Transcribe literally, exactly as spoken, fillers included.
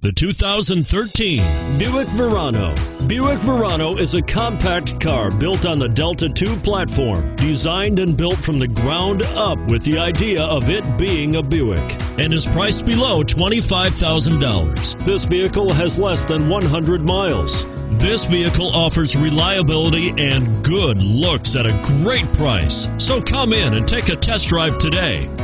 The two thousand thirteen Buick Verano. Buick Verano is a compact car built on the Delta two platform, designed and built from the ground up with the idea of it being a Buick, and is priced below twenty-five thousand dollars. This vehicle has less than one hundred miles. This vehicle offers reliability and good looks at a great price. So come in and take a test drive today.